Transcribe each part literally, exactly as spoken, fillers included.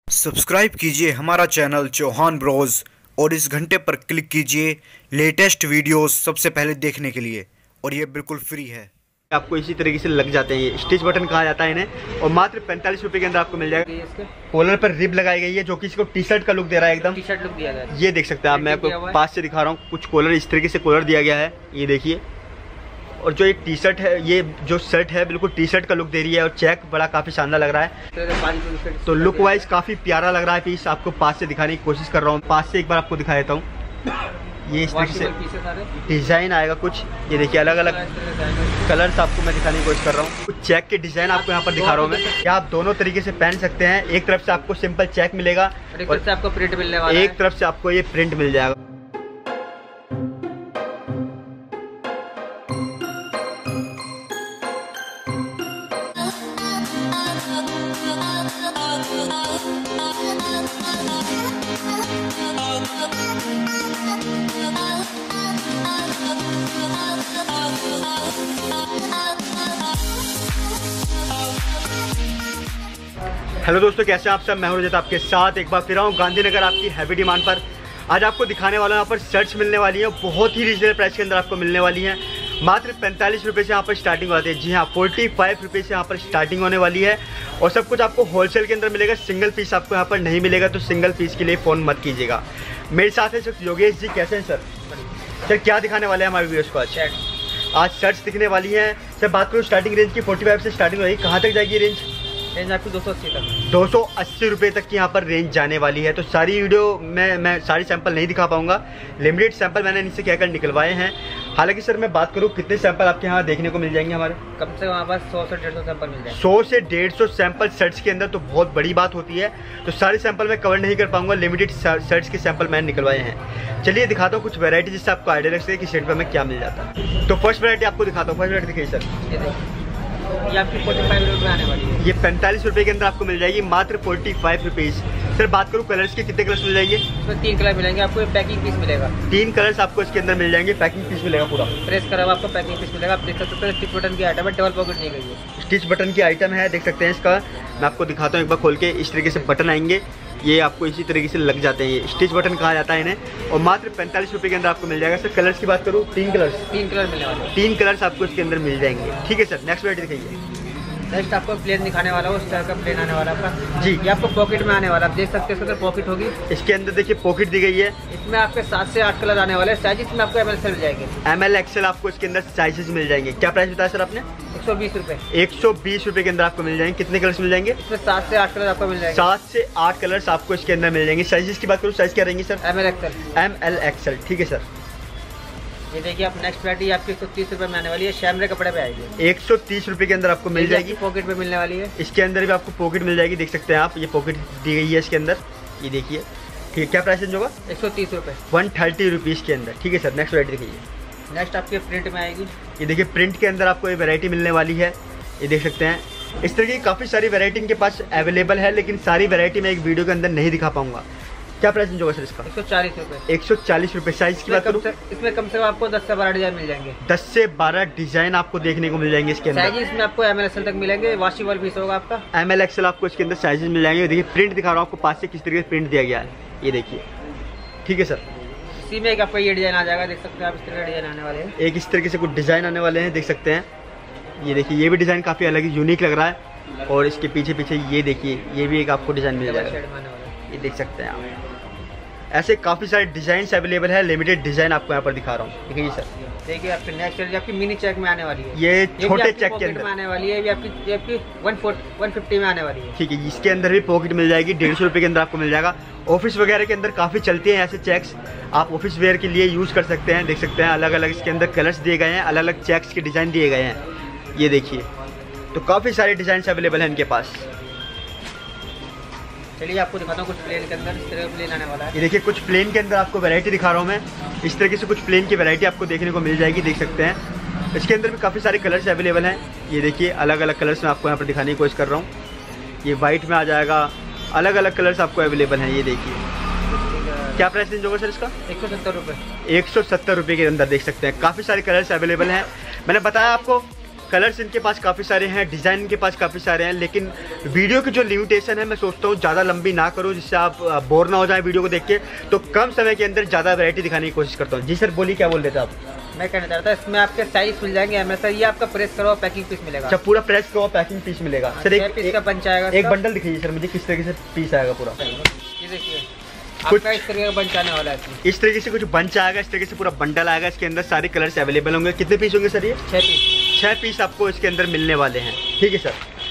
Subscribe कीजिए हमारा channel Chauhan Broz और इस घंटे पर क्लिक कीजिए लेटेस्ट वीडियोस सबसे पहले देखने के लिए, और ये बिल्कुल फ्री है। आपको इसी तरीके से लग जाते हैं, ये स्टिच बटन कहा जाता है इन्हें, और मात्र पैंतालीस रुपए के अंदर आपको मिल जाएगा। कॉलर पर रिब लगाई गई है जो कि इसको टी शर्ट का लुक दे रहा है, एकदम टी शर्ट लुक दिया गया है। ये देख सकते हैं आप, मैं आपको पास से दिखा रहा हूँ। कुछ कॉलर इस तरीके से कॉलर दिया गया है, ये देखिए। और जो ये टी शर्ट है, ये जो शर्ट है बिल्कुल टी शर्ट का लुक दे रही है, और चेक बड़ा काफी शानदार लग रहा है। तो लुक वाइज काफी प्यारा लग रहा है पीस। आपको पास से दिखाने की कोशिश कर रहा हूँ, पास से एक बार आपको दिखा देता हूँ। ये इस तरीके से डिजाइन आएगा कुछ, ये देखिए अलग अलग कलर्स आपको मैं दिखाने की कोशिश कर रहा हूँ। कुछ चेक के डिजाइन आपको यहाँ पर दिखा रहा हूँ मैं, क्या आप दोनों तरीके से पहन सकते हैं। एक तरफ से आपको सिंपल चेक मिलेगा और एक तरफ से आपको प्रिंट मिलने वाला है। एक तरफ से आपको ये प्रिंट मिल जाएगा। हेलो दोस्तों, कैसे हैं आप सब। मैं हूं रजत आपके साथ एक बार फिर आऊँ गांधीनगर आपकी हैवी डिमांड पर। आज आपको दिखाने वाला हूं, यहाँ पर शर्ट्स मिलने वाली हैं, बहुत ही रीजनेबल प्राइस के अंदर आपको मिलने वाली हैं। मात्र पैंतालीस रुपये से यहाँ पर स्टार्टिंग होती है। जी हाँ, फोर्टी फाइव रुपये से यहाँ पर स्टार्टिंग होने वाली है, और सब कुछ आपको होलसेल के अंदर मिलेगा। सिंगल पीस आपको यहाँ पर नहीं मिलेगा, तो सिंगल पीस के लिए फ़ोन मत कीजिएगा। मेरे साथ है सर योगेश जी। कैसे हैं सर? सर क्या दिखाने वाले हैं हमारे व्यूअर्स को आज? आज शर्ट्स दिखने वाली हैं सर। बात करूँ स्टार्टिंग रेंज की, फोर्टी फाइव से स्टार्टिंग होगी। कहाँ तक जाएगी रेंज? रेंज आपकी दो सौ अस्सी तक दो सौ अस्सी रुपये तक की यहाँ पर रेंज जाने वाली है। तो सारी वीडियो में मैं सारी सैंपल नहीं दिखा पाऊंगा, लिमिटेड सैंपल मैंने इनसे कहकर निकलवाए हैं। हालांकि सर मैं बात करूँ कितने सैंपल आपके यहाँ देखने को मिल जाएंगे हमारे? कम से कम हमारे पास सौ से डेढ़ सौ सैंपल मिल जाएंगे। सौ से डेढ़ सौ सैंपल शर्ट्स के अंदर, तो बहुत बड़ी बात होती है। तो सारे सैंपल मैं कवर नहीं कर पाऊंगा, लिमिटेड शर्ट्स के सैंपल मैंने निकलवाए हैं। चलिए दिखाता हूँ कुछ वैरायटी जिससे आपको आइडिया लग सके कि शर्ट पर में क्या मिल जाता है। तो फर्स्ट वैरायटी आपको दिखाता हूँ। फर्स्ट वैरायटी दिखाइए सर। ये आपकी फोर्टी फाइव रुपये में आने वाली है। ये पैंतालीस रुपये के अंदर आपको मिल जाएगी, मात्र फोर्टी फाइव रुपीज़। सर बात करूँ कलर्स के, कितने कलर्स मिल जाएंगे? इसमें तीन कलर मिलेंगे आपको, पैकिंग पीस मिलेगा। तीन कलर्स आपको इसके अंदर मिल जाएंगे, पैकिंग पीस मिलेगा पूरा। प्रेस करा हुआ आपको पैकिंग पीस मिलेगा। आप देख सकते हैं स्टिच बटन की आइटम है, डबल पॉकेट नहीं गई है। स्टिच बटन की आइटम है, देख सकते हैं इसका। मैं आपको दिखाता हूँ एक बार खोल के। इस तरीके से बटन आएंगे, ये आपको इसी तरीके से लग जाते हैं। ये स्टिच बटन कहा जाता है इन्हें, और मात्र पैंतालीस रुपये के अंदर आपको मिल जाएगा। सर कलर्स की बात करूँ, तीन कलर्स तीन कलर मिलने वाले तीन कलर्स आपको इसके अंदर मिल जाएंगे। ठीक है सर, नेक्स्ट वैरायटी दिखाइए। नेक्स्ट आपको प्लेन दिखाने वाला हो, उस तरह का प्लेन आने वाला आपका। जी, ये आपको पॉकेट में आने वाला, आप देख सकते हैं इसके अंदर पॉकेट होगी। इसके अंदर देखिए पॉकेट दी गई है। इसमें आपके सात से आठ कलर आने वाले हैं। साइज इसमें आपको एम एल मिल जाएंगे। एम एल एक्सएल आपको इसके अंदर साइजेस मिल जाएंगे। क्या प्राइस बताया सर आपने? एक सौ बीस रुपये एक सौ बीस रुपये के अंदर आपको मिल जाएंगे। कितने कलर्स मिल जाएंगे? इसमें सात से आठ कलर आपको मिल जाएंगे। सात से आठ कलर्स आपको इसके अंदर मिल जाएंगे। साइजेस की बात करूँ, साइज क्या रहेंगे sir? M L XL M L XL. ठीक है सर। ये देखिए आप नेक्स्ट वैरायटी आपकी एक सौ तीस रुपये में आने वाली है, शैमरे कपड़े पे आएगी। एक सौ तीस रुपये के अंदर आपको मिल जाएगी। पॉकेट पे मिलने वाली है। इसके अंदर भी आपको पॉकेट मिल जाएगी, देख सकते हैं आप। ये पॉकेट दी गई है इसके अंदर, ये देखिए। ठीक है, क्या प्राइस रेंज होगा? एक सौ तीस रुपये वन थर्टी रुपीज़ के अंदर। ठीक है सर, नेक्स्ट वैरायटी दिखाइए। नेक्स्ट आपके प्रिंट में आएगी। ये देखिए प्रिंट के अंदर आपको ये वैरायटी मिलने वाली है, ये देख सकते हैं। इस तरह की काफ़ी सारी वैरायटी इनके पास अवेलेबल है, लेकिन सारी वैरायटी मैं एक वीडियो के अंदर नहीं दिखा पाऊंगा। क्या प्राइस होगा सर इसका? एक सौ चालीस रुपये एक सौ चालीस रुपये। साइज की बात करूँ, इसमें कम से कम आपको दस से बारह डिजाइन मिल जाएंगे। दस से बारह डिजाइन आपको देखने को मिल जाएंगे इसके अंदर। साइज इसमें आपको एम एल एक्सएल तक मिलेंगे। वॉशेबल पीस होगा आपका। एम एल एक्सएल आपको इसके अंदर साइजेस मिल जाएंगे। देखिए प्रिंट दिखा रहा हूँ आपको पास से, किस तरीके से प्रिंट दिया गया है, ये देखिए। ठीक है सर। इसी में एक आपका ये डिजाइन आ जाएगा, देख सकते हैं आप। इस तरह का डिजाइन आने वाले हैं। एक इस तरीके से कुछ डिजाइन आने वाले हैं, देख सकते हैं। ये देखिए, ये भी डिजाइन काफ़ी अलग ही यूनिक लग रहा है। और इसके पीछे पीछे ये देखिए, ये भी एक आपको डिजाइन मिल जाएगा, ये देख सकते हैं आप। ऐसे काफ़ी सारे डिजाइन अवेलेबल है, लिमिटेड डिजाइन आपको यहाँ पर दिखा रहा हूँ। देखिए सर, देखिए आपकी नेक्स्ट आपकी मिनी चेक में आने वाली है। ये छोटे चेक के अंदर में आने वाली है। ये आपकी ये आपकी वन फोर्टी वन फिफ्टी में आने वाली है। ठीक है, इसके अंदर भी पॉकेट मिल जाएगी। डेढ़ सौ रुपये के अंदर आपको मिल जाएगा। ऑफिस वगैरह के अंदर काफ़ी चलते हैं ऐसे चेक्स, आप ऑफिस वेयर के लिए यूज़ कर सकते हैं। देख सकते हैं अलग अलग इसके अंदर कलर्स दिए गए हैं, अलग अलग चेक्स के डिज़ाइन दिए गए हैं, ये देखिए। तो काफ़ी सारे डिज़ाइन अवेलेबल हैं इनके पास। चलिए आपको दिखाता हूँ कुछ प्लेन के अंदर। इस तरह प्लेन आने वाला है। ये देखिए कुछ प्लेन के अंदर आपको वैरायटी दिखा रहा हूँ मैं। इस तरीके से कुछ प्लेन की वैरायटी आपको देखने को मिल जाएगी, देख सकते हैं। इसके अंदर भी काफ़ी सारे कलर्स अवेलेबल हैं, ये देखिए। अलग अलग कलर्स में आपको यहाँ पर दिखाने की कोशिश कर रहा हूँ। ये वाइट में आ जाएगा, अलग अलग कलर्स आपको अवेलेबल हैं, ये देखिए। क्या प्राइस रेंज होगा सर इसका? एक सौ सत्तर रुपये एक सौ सत्तर रुपये के अंदर देख सकते हैं। काफ़ी सारे कलर्स अवेलेबल हैं। मैंने बताया आपको कलर्स इनके पास काफ़ी सारे हैं, डिज़ाइन इनके पास काफ़ी सारे हैं, लेकिन वीडियो की जो लिमिटेशन है मैं सोचता हूँ ज़्यादा लंबी ना करूँ, जिससे आप बोर ना हो जाए वीडियो को देख के। तो कम समय के अंदर ज़्यादा वैरायटी दिखाने की कोशिश करता हूँ। जी सर बोलिए, क्या बोल रहे थे आप? मैं कहना चाहता हूँ इसमें आपके साइज मिल जाएंगे एम एस, ये आपका प्रेस करो पैकिंग पीस मिलेगा। अच्छा, पूरा प्रेस करो पैकिंग पीस मिलेगा सर। एक पीस का बंच आएगा। एक बंडल दिखाइए सर मुझे, किस तरीके से पीस आएगा पूरा। ये देखिए आपका इस तरीके का बंच आने वाला है। इस तरीके से कुछ बंच आएगा, इस तरीके से पूरा बंडल आएगा। इसके अंदर सारे कलर्स अवेलेबल होंगे। कितने पीस होंगे सर? ये छः पीस छः पीस आपको इसके अंदर मिलने वाले हैं। ठीक है सर।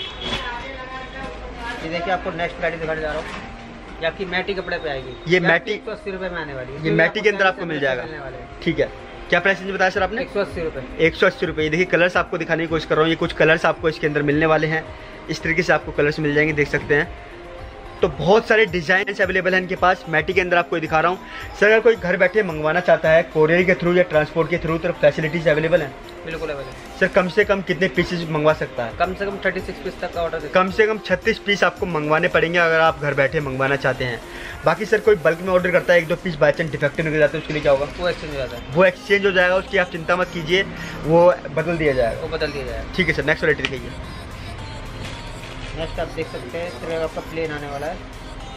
ये देखिए आपको नेक्स्ट वैरायटी दिखाने जा रहा हूँ, ये आपकी मैटी कपड़े पे आएगी। ये मैटी एक सौ अस्सी रुपये में आने वाली है। ये मैटी के अंदर आपको मिल जाएगा। ठीक है, क्या प्राइस बताया सर आपने? एक सौ अस्सी रुपये। एक सौ अस्सी रुपये। देखिए कलर्स आपको दिखाने की कोशिश कर रहा हूँ। ये कुछ कलर्स आपको इसके अंदर मिलने वाले हैं। इस तरीके से आपको कलर्स मिल जाएंगे, देख सकते हैं। तो बहुत सारे डिजाइन अवेलेबल हैं इनके पास। मैटी के अंदर आपको दिखा रहा हूँ सर। अगर कोई घर बैठे मंगवाना चाहता है कोरियर के थ्रू या ट्रांसपोर्ट के थ्रू, तो फैसिलिटीज अवेलेबल हैं? बिल्कुल अवेलेबल सर। कम से कम कितने पीसेस मंगवा सकता है? कम से कम छत्तीस पीस तक का ऑर्डर। कम से कम छत्तीस पीस आपको मंगवाने पड़ेंगे अगर आप घर बैठे मंगवाना चाहते हैं। बाकी सर कोई बल्क में ऑर्डर करता है, एक दो पीस बाई चांस डिफेक्टिव निकल जाते हैं, उसके लिए क्या होगा? वो एक्सचेंज हो जाता है। वो एक्सचेंज हो जाएगा, उसकी आप चिंता मत कीजिए, वो बदल दिया जाएगा। वो बदल दिया जाएगा। ठीक है सर। नेक्स्ट वैरायटी दिखाइए। नेक्स्ट आप देख सकते हैं इस तरह का आपका प्लेन आने वाला है।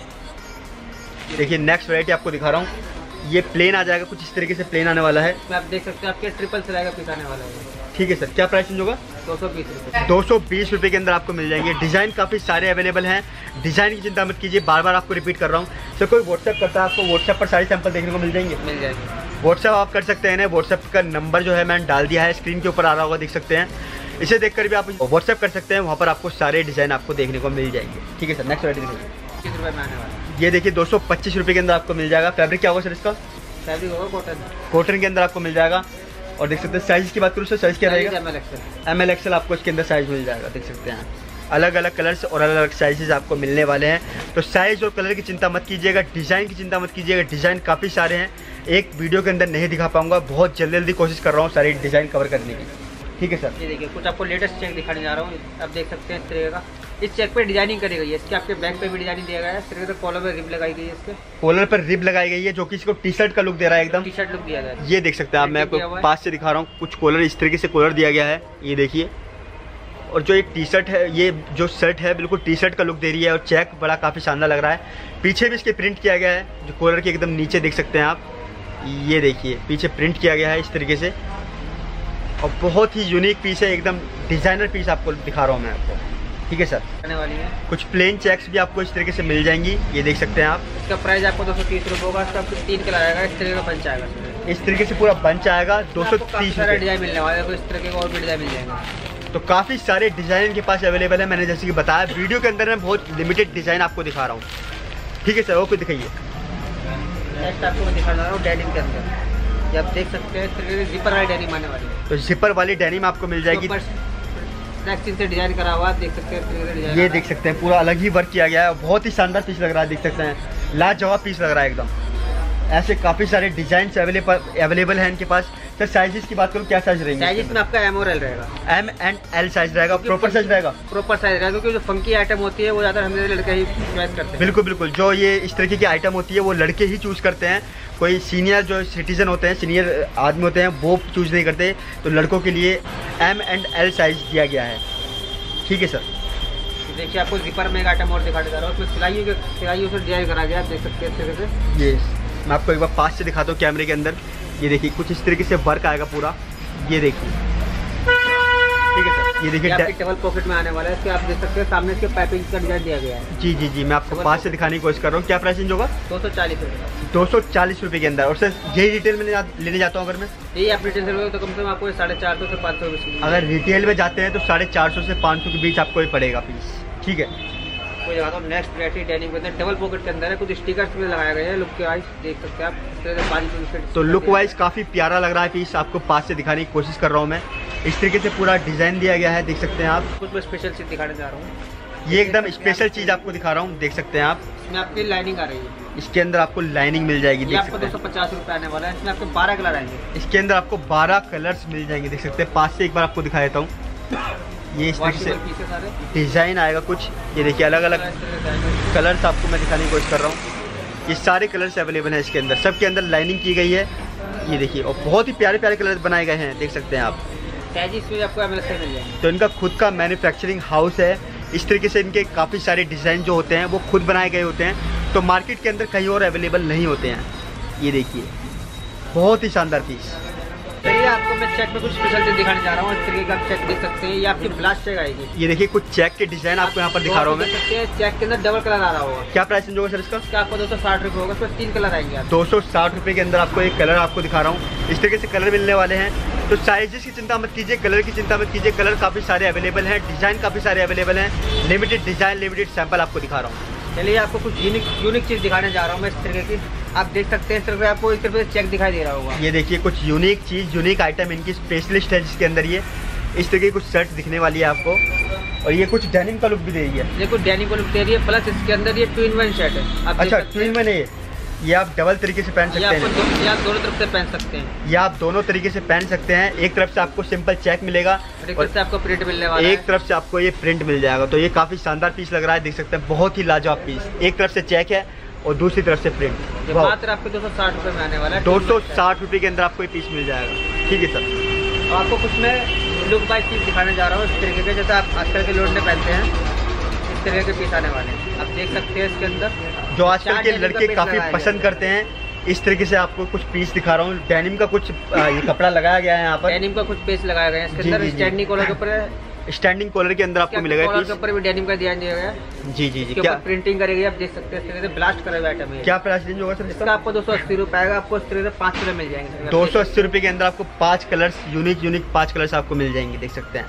देखिए नेक्स्ट वैरायटी आपको दिखा रहा हूँ। ये प्लेन आ जाएगा, कुछ इस तरीके से प्लेन आने वाला है। इसमें आप देख सकते हैं आपके ट्रिपल सिलाई का पीस आने वाला है। ठीक है सर। क्या प्राइस होगा? दो सौ बीस रुपये। दो सौ बीस रुपये के अंदर आपको मिल जाएंगे। डिज़ाइन काफ़ी सारे अवेलेबल हैं, डिज़ाइन की चिंता मत कीजिए। बार बार आपको रिपीट कर रहा हूँ सर। कोई व्हाट्सएप करता है आपको, व्हाट्सएप पर सारे सैंपल देखने को मिल जाएंगे। मिल जाएंगे। व्हाट्सएप आप कर सकते हैं ना। व्हाट्सएप का नंबर जो है मैंने डाल दिया है, स्क्रीन के ऊपर आ रहा होगा, देख सकते हैं। इसे देखकर भी आप व्हाट्सएप कर सकते हैं, वहाँ पर आपको सारे डिज़ाइन आपको देखने को मिल जाएंगे। ठीक है सर। नेक्स्ट वैरायटी देखिए। तीस रुपये में आने वाला है। ये देखिए दो सौ पच्चीस रुपये के अंदर आपको मिल जाएगा। फैब्रिक क्या होगा सर इसका? फैब्रिक होगा कॉटन। कॉटन के अंदर आपको मिल जाएगा। और देख सकते हैं साइज की बात करूँ सर, साइज क्या रहेगा? एम एल एक्सएल आपको इसके अंदर साइज मिल जाएगा, देख सकते हैं। अलग अलग कलर्स और अलग अलग साइजेस आपको मिलने वाले हैं। तो साइज़ और कलर की चिंता मत कीजिएगा, डिज़ाइन की चिंता मत कीजिएगा। डिज़ाइन काफ़ी सारे हैं, एक वीडियो के अंदर नहीं दिखा पाऊंगा। बहुत जल्दी जल्दी कोशिश कर रहा हूँ सारी डिज़ाइन कवर करने की। ठीक है सर। ये देखिए कुछ आपको लेटेस्ट चेक दिखाने जा रहा हूँ। आप देख सकते हैं इस तरीके का। इस चेक पे डिजाइनिंग करी गई है, इसके आपके बैक पे भी डिजाइनिंग दिया गया है। इस तरीके से कॉलर पर रिब लगाई गई है। इसके कॉलर पर रिब लगाई गई है, जो कि इसको टी शर्ट का लुक दे रहा है, एकदम टी शर्ट लुक दिया गया है। ये देख सकते हैं आप, मैं आपको पास से दिखा रहा हूँ। कुछ कॉलर इस तरीके से कॉलर दिया गया है, ये देखिए। और जो एक टी शर्ट है, ये जो शर्ट है बिल्कुल टी शर्ट का लुक दे रही है। और चेक बड़ा काफ़ी शानदार लग रहा है। पीछे भी इसके प्रिंट किया गया है, जो कॉलर के एकदम नीचे देख सकते हैं आप। ये देखिए पीछे प्रिंट किया गया है इस तरीके से। और बहुत ही यूनिक पीस है, एकदम डिज़ाइनर पीस आपको दिखा रहा हूँ मैं आपको। ठीक है सर। आने वाली है कुछ प्लेन चेक्स भी आपको इस तरीके से मिल जाएंगी, ये देख सकते हैं आप। इसका प्राइस आपको दो सौ तीस रुपये होगा। इसका आपको तीन कलर आएगा, इस तरीके का बंच आएगा। इस तरीके से पूरा बंच आएगा, दो सौ तीस सारा डिजाइन मिलने वाला है। इस तरीके का और भी डिजाइन मिल जाएगा। तो काफ़ी सारे डिज़ाइन के पास अवेलेबल है। मैंने जैसे कि बताया वीडियो के अंदर मैं बहुत लिमिटेड डिज़ाइन आपको दिखा रहा हूँ। ठीक है सर, वो कुछ दिखाइए। नेक्स्ट आपको मैं दिखा रहा हूँ डेनिम के अंदर। ये आप देख सकते हैं इस तरीके से जिपर वाली डेनिम आने वाली है। तो जिपर वाली डेनिम आपको मिल जाएगी। नेक्स्ट से डिजाइन करा हुआ देख सकते हैं। ये देख सकते हैं पूरा अलग ही वर्क किया गया है, बहुत ही शानदार पीस लग रहा है, देख सकते हैं। लाजवाब पीस लग रहा है एकदम। ऐसे काफ़ी सारे डिजाइन अवेलेबल अवेलेबल हैं इनके पास। सर साइजेस की बात करूँ, क्या साइज रहेंगे? साइजेस में आपका एम और एल रहेगा। एम एंड एल साइज रहेगा, प्रॉपर साइज रहेगा। प्रॉपर साइज रहेगा, क्योंकि जो फंकी आइटम होती है वो ज़्यादा हमें लड़के ही चॉइस करते हैं। बिल्कुल बिल्कुल, जो ये इस तरीके की आइटम होती है वो लड़के ही चूज़ करते हैं। कोई सीनियर जो सिटीजन होते हैं, सीनियर आदमी होते हैं, वो चूज़ नहीं करते। तो लड़कों के लिए एम एंड एल साइज दिया गया है। ठीक है सर। देखिए आपको जिपर में एक आइटम और दिखाने जा रहा हूँ। उसमें सिलाइयों के सिलाइयों से डिजाइन करा गया, आप देख सकते हैं इस तरीके से। ये मैं आपको एक बार पास से दिखाता हूँ कैमरे के अंदर। ये देखिए कुछ इस तरीके से वर्क आएगा पूरा, ये देखिए। ठीक है सर। ये देखिए टेबल पॉकेट में आने वाला है। इसके आप देख सकते हैं सामने इसके पाइपिंग का डिजाइन दिया गया है। जी जी जी, मैं आपको पास से दिखाने की कोशिश कर रहा हूँ। क्या प्राइस होगा? दो सौ चालीस रुपये। दो सौ चालीस रुपये के अंदर। और सर यही रिटेल में लेने जाता हूँ अगर मैं, यही आप रिटेल से तो कम से कम आपको साढ़े चार सौ से पाँच सौ रुपये। अगर रिटेल में जाते हैं तो साढ़े चार सौ से पाँच सौ के बीच आपको ये पड़ेगा पीस। ठीक है। कोई दिखाता हूँ नेक्स्ट वैरायटी डेनिम के अंदर डबल पॉकेट के अंदर है। कुछ स्टिकर्स भी लगाए गए हैं लुक के वाइज, देख सकते हैं आप। तो लुक वाइज काफ़ी प्यारा लग रहा है पीस, आपको पास से दिखाने की कोशिश कर रहा हूँ मैं। इस तरीके से पूरा डिज़ाइन दिया गया है, देख सकते हैं आप। कुछ मैं स्पेशल चीज़ दिखाने जा रहा हूँ। ये एकदम स्पेशल चीज़ आपको दिखा रहा हूँ, देख सकते हैं आप। इसमें आपकी लाइनिंग आ रही है। इसके अंदर आपको लाइनिंग मिल जाएगी, देख आपको दो सौ पचास रुपये आने वाला है। इसमें आपको बारह कलर आएंगे। इसके अंदर आपको बारह कलर्स मिल जाएंगे, देख सकते हैं। पास से एक बार आपको दिखा देता हूँ। ये इस तरीके से डिज़ाइन आएगा कुछ, ये देखिए अलग अलग कलर्स आपको मैं दिखाने की कोशिश कर रहा हूँ। ये सारे कलर्स अवेलेबल हैं इसके अंदर, सब के अंदर लाइनिंग की गई है। ये देखिए, और बहुत ही प्यारे प्यारे कलर्स बनाए गए हैं, देख सकते हैं आप। साइज इसमें आपको एम एल एक्स एल मिल जाएंगे। तो इनका खुद का मैन्युफैक्चरिंग हाउस है। इस तरीके से इनके काफ़ी सारे डिज़ाइन जो होते हैं वो खुद बनाए गए होते हैं, तो मार्केट के अंदर कहीं और अवेलेबल नहीं होते हैं। ये देखिए बहुत ही शानदार पीस। चलिए आपको मैं चेक में कुछ स्पेशल चीज दिखाने जा रहा हूँ। इस तरीके का आप चेक देख सकते हैं, ये आपकी ब्लास्ट चेक आएगी। ये देखिए कुछ चेक के डिजाइन आपको यहाँ पर दिखा रहा हूँ मैं। देख सकते हैं चेक के अंदर डबल कलर आ रहा होगा। क्या प्राइस रेंज होगा सर इसका? इसका आपको दो सौ साठ रुपये होगा, इसमें तीन कलर आएंगे। दो सौ साठ रुपये के अंदर आपको एक कलर आपको दिखा रहा हूँ। इस तरीके से कलर मिलने वाले हैं। तो साइजेस की चिंता मत कीजिए, कलर की चिंता मत कीजिए, कलर काफ़ी सारे अवेलेबल हैं, डिज़ाइन काफ़ी सारे अवेलेबल हैं। लिमिटेड डिज़ाइन लिमिटेड सैंपल आपको दिखा रहा हूँ। चलिए आपको कुछ यूनिक यूनिक चीज़ दिखाने जा रहा हूँ मैं। इस तरीके की आप देख सकते हैं, इस तरह आपको इस तरह से चेक दिखाई दे रहा होगा। ये देखिए कुछ यूनिक चीज़, यूनिक आइटम इनकी स्पेशलिस्ट है, जिसके अंदर ये इस तरीके की कुछ शर्ट दिखने वाली है आपको, और ये कुछ डेनिम का लुक भी दे रही है। ये कुछ डेनिम का लुक दे रही है, प्लस इसके अंदर ये ट्विन वन शर्ट है। आप अच्छा ट्विन वन है, ये आप डबल तरीके से पहन सकते हैं। ये आप दोनों तरफ से पहन सकते हैं। ये आप दोनों तरीके से पहन सकते हैं। एक तरफ से आपको सिंपल चेक मिलेगा, एक तरफ से आपको प्रिंट मिलने वाला है, एक तरफ से आपको ये प्रिंट मिल जाएगा। तो ये काफी शानदार पीस लग रहा है, देख सकते हैं बहुत ही लाजवाब पीस। एक तरफ से चेक है और दूसरी तरफ से प्रिंट। मात्र आपको दो सौ साठ रुपये में आने वाला है। दो सौ साठ रुपये के अंदर आपको ये पीस मिल जाएगा। ठीक है सर, आपको कुछ मैं लुक बाइज पीस दिखाने जा रहा हूँ। इस तरीके के जैसे आप आजकल के लोग ने पहनते हैं, इस तरीके के पीस आने वाले हैं। आप देख सकते हैं इसके अंदर जो आजकल के लड़के काफी पसंद करते हैं। इस तरीके से आपको कुछ पीस दिखा रहा हूँ। डेनिम का कुछ ये कपड़ा लगाया गया है यहाँ पर, डेनिम का कुछ पीस लगाया गया है इसके अंदर। स्टैंडिंग कॉलर के ऊपर, स्टैंडिंग कॉलर के अंदर आपको मिलेगा। कॉलर के ऊपर भी डेनिम का डिजाइन दिया गया है। जी जी जी, क्या प्रिंटिंग करेगी आप देख सकते हैं। इस तरह से ब्लास्ट करा हुआ आइटम है। क्या प्राइस रेंज होगा सर इसका? आपको दो सौ अस्सी रुपये आएगा। आपको इस तरह से पाँच कलर मिल जाएंगे। दो सौ अस्सी रुपये के अंदर आपको पाँच कलर्स, यूनिक यूनिक पाँच कलर्स आपको मिल जाएंगे, देख सकते हैं।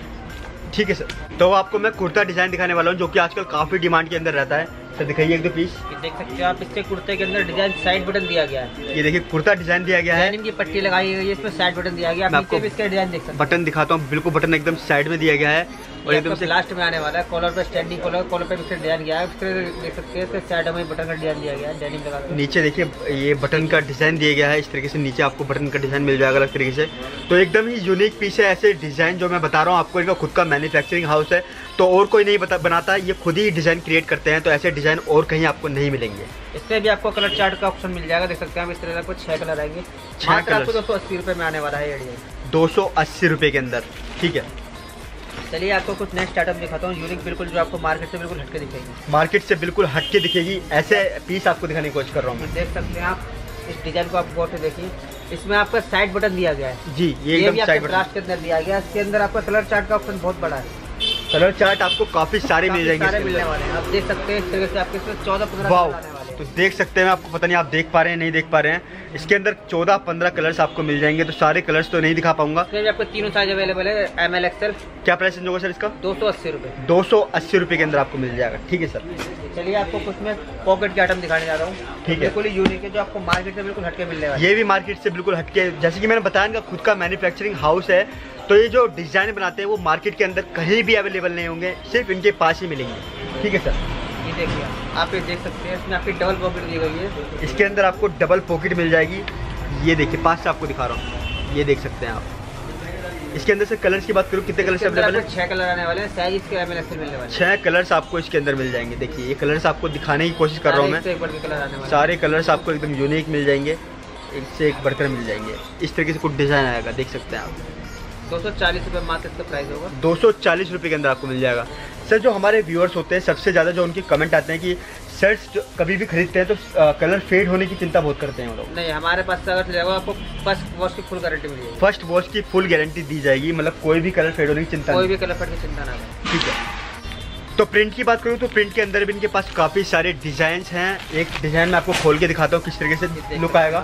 ठीक है सर, तो आपको मैं कुर्ता डिजाइन दिखाने वाला हूँ, जो कि आजकल काफी डिमांड के अंदर रहता है। सर दिखाइए एक दो पीस। देख सकते हो आप, इसके कुर्ते के अंदर डिजाइन साइड बटन दिया गया है। ये देखिए कुर्ता डिजाइन दिया गया है, डेनिम की पट्टी लगाई गई है, इसमें साइड बटन दिया गया है। आप नीचे भी इसका डिजाइन देख सकते हैं। बटन दिखाता हूँ, बिल्कुल बटन एकदम साइड में दिया गया है और एकदम से लास्ट में आने वाला है। कॉलर पे स्टैंडिंग कॉलर, कॉलर पे इसका डिजाइन गया है। देख सकते हैं इसके साइड में बटन का डिजाइन दिया गया है, डेनिम लगा के। नीचे देखिए ये बटन का डिजाइन दिया गया है। इस तरीके से नीचे आपको बटन का डिजाइन मिल जाएगा अलग तरीके से। तो एकदम ही यूनिक पीस है। ऐसे डिजाइन जो मैं बता रहा हूँ आपको, इनका खुद का मैन्युफैक्चरिंग हाउस है, तो और कोई नहीं बता बनाता, ये खुद ही डिजाइन क्रिएट करते हैं। तो ऐसे डिजाइन और कहीं आपको नहीं मिलेंगे। इससे भी आपको कलर चार्ट का ऑप्शन मिल जाएगा, देख सकते हैं आप। इस तरह से कुछ छह कलर आएंगे। मात्र आपको दो सौ अस्सी रुपये में आने वाला है ये डिजाइन, दो सौ अस्सी रुपये के अंदर। ठीक है, चलिए आपको कुछ नेक्स्ट आइटम दिखाता हूँ, यूनिक बिल्कुल, जो आपको मार्केट से बिल्कुल हटके दिखेगी। मार्केट से बिल्कुल हटके दिखेगी, ऐसे पीस आपको दिखाने की कोशिश कर रहा हूँ। देख सकते हैं आप, इस डिजाइन को आप गौर से देखिए। इसमें आपका साइड बटन दिया गया है। जी, ये एकदम साइड बटन के अंदर दिया गया है। इसके अंदर आपका कलर चार्ट का ऑप्शन बहुत बड़ा है। कलर चार्ट आपको काफी सारे मिल जाएंगे, सारे मिलने वाले हैं। आप देख सकते हैं इस तरीके से आपके इसमें चौदह पंद्रह वाव, तो देख सकते हैं आपको, पता नहीं आप देख पा रहे हैं नहीं देख पा रहे हैं, इसके अंदर चौदह पंद्रह कलर्स आपको मिल जाएंगे। तो सारे कलर्स तो नहीं दिखा पाऊंगा। इसमें भी आपको तीनों साइज अवेलेबल है, एम एल एक्सएल। क्या प्राइस होगा सर इसका? दो सौ अस्सी रुपये दो सौ अस्सी रुपये के अंदर आपको मिल जाएगा। ठीक है सर, चलिए आपको कुछ मैं पॉकेट के आइटम दिखाने जा रहा हूँ। ठीक है, बिल्कुल यूनिक है, जो आपको मार्केट से बिल्कुल हटके मिलने वाला है। ये भी मार्केट से बिल्कुल हटके, जैसे कि मैंने बताया, इनका खुद का मैन्युफैक्चरिंग हाउस है। तो ये जो डिजाइन बनाते हैं वो मार्केट के अंदर कहीं भी अवेलेबल नहीं होंगे, सिर्फ इनके पास ही मिलेंगे। ठीक है सर, ये देखिए आप, ये देख सकते हैं इसमें आपकी डबल पॉकेट दी गई है। इसके अंदर आपको डबल पॉकेट मिल जाएगी। ये देखिए पास से आपको दिखा रहा हूँ, ये देख सकते हैं आप। इसके अंदर से कलर्स की बात करूँ, कितने कलर्स अवेलेबल है? छह कलर आने वाले हैं। साइज इसके एम एल एक्सएल मिलने वाले हैं। छह कलर्स आपको इसके अंदर मिल जाएंगे। देखिए ये कलर्स आपको दिखाने की कोशिश कर रहा हूँ मैं। सारे कलर्स आपको एकदम यूनिक मिल जाएंगे, एक से एक बढ़कर मिल जाएंगे। इस तरीके से कुछ डिजाइन आएगा, देख सकते हैं आप। दो सौ चालीस रुपये मात्र इसका प्राइस होगा। दो सौ चालीस रुपये के अंदर आपको मिल जाएगा। सर जो हमारे व्यूअर्स होते हैं, सबसे ज़्यादा जो उनके कमेंट आते हैं कि शर्ट्स कभी भी खरीदते हैं तो आ, कलर फेड होने की चिंता बहुत करते हैं वो लोग। नहीं, हमारे पास अगर लेगा आपको फर्स्ट वॉश की फुल गारंटी मिलेगी। फर्स्ट वॉश की फुल गारंटी दी जाएगी, मतलब कोई भी कलर फेड होने की चिंता कोई भी कलर फेड की चिंता ना करें। ठीक है, तो प्रिंट की बात करूँ तो प्रिंट के अंदर भी इनके पास काफ़ी सारे डिजाइन हैं। एक डिजाइन मैं आपको खोल के दिखाता हूँ किस तरीके से लुक आएगा।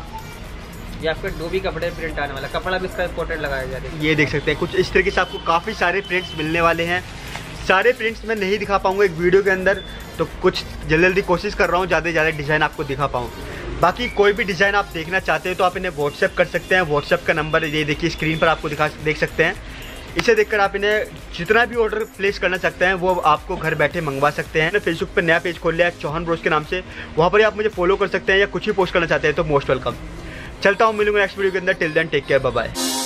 ये आपके डोबी कपड़े प्रिंट आने वाला, कपड़ा भी इसका इम्पोर्टेंट लगाया जाता है। ये देख सकते हैं कुछ इस तरीके से आपको काफ़ी सारे प्रिंट्स मिलने वाले हैं। सारे प्रिंट्स मैं नहीं दिखा पाऊंगा एक वीडियो के अंदर, तो कुछ जल्दी जल्दी कोशिश कर रहा हूँ ज़्यादा से ज़्यादा डिज़ाइन आपको दिखा पाऊँ। बाकी कोई भी डिज़ाइन आप देखना चाहते हैं तो आप इन्हें व्हाट्सएप कर सकते हैं। व्हाट्सएप का नंबर ये देखिए स्क्रीन पर आपको दिखा देख सकते हैं। इसे देखकर आप इन्हें जितना भी ऑर्डर प्लेस करना चाहते हैं वो आपको घर बैठे मंगवा सकते हैं। फेसबुक पर नया पेज खोल लिया है चौहान ब्रोस के नाम से, वहाँ पर आप मुझे फॉलो कर सकते हैं, या कुछ भी पोस्ट करना चाहते हैं तो मोस्ट वेलकम। चलता हूँ, मिलूंगा नेक्स्ट वीडियो के अंदर। Till then take care, bye bye.